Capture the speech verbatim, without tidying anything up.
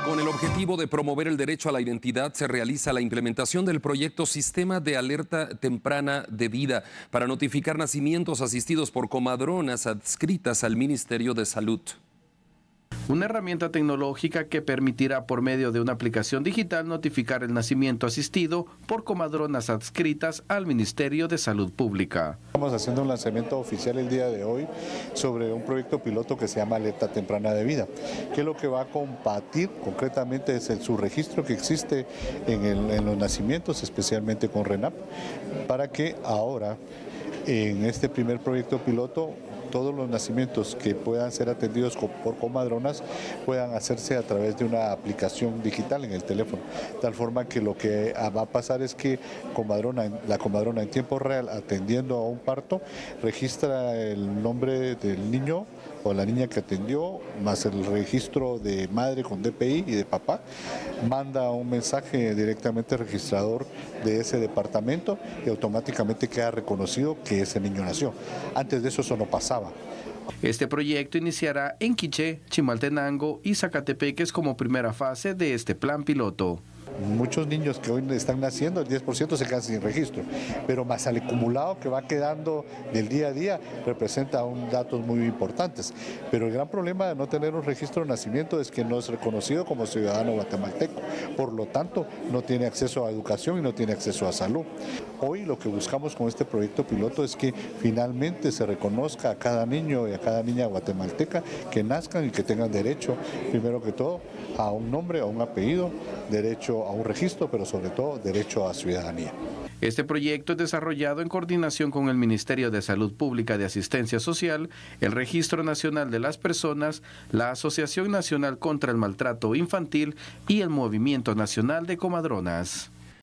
Con el objetivo de promover el derecho a la identidad, se realiza la implementación del proyecto Sistema de Alerta Temprana de Vida para notificar nacimientos asistidos por comadronas adscritas al Ministerio de Salud. Una herramienta tecnológica que permitirá por medio de una aplicación digital notificar el nacimiento asistido por comadronas adscritas al Ministerio de Salud Pública. Estamos haciendo un lanzamiento oficial el día de hoy sobre un proyecto piloto que se llama Alerta Temprana de Vida, que lo que va a combatir concretamente es el subregistro que existe en, el, en los nacimientos, especialmente con RENAP, para que ahora en este primer proyecto piloto todos los nacimientos que puedan ser atendidos por comadronas puedan hacerse a través de una aplicación digital en el teléfono, de tal forma que lo que va a pasar es que comadrona, la comadrona en tiempo real atendiendo a un parto registra el nombre del niño o la niña que atendió, más el registro de madre con D P I y de papá, manda un mensaje directamente al registrador de ese departamento y automáticamente queda reconocido que ese niño nació. Antes de eso eso no pasaba. Este proyecto iniciará en Quiché, Chimaltenango y Zacatepeques como primera fase de este plan piloto. Muchos niños que hoy están naciendo, el diez por ciento se quedan sin registro, pero más al acumulado que va quedando del día a día representa un datos muy importantes. Pero el gran problema de no tener un registro de nacimiento es que no es reconocido como ciudadano guatemalteco, por lo tanto no tiene acceso a educación y no tiene acceso a salud. Hoy lo que buscamos con este proyecto piloto es que finalmente se reconozca a cada niño y a cada niña guatemalteca que nazcan y que tengan derecho, primero que todo, a un nombre, a un apellido, derecho a un registro, pero sobre todo derecho a ciudadanía. Este proyecto es desarrollado en coordinación con el Ministerio de Salud Pública de Asistencia Social, el Registro Nacional de las Personas, la Asociación Nacional contra el Maltrato Infantil y el Movimiento Nacional de Comadronas.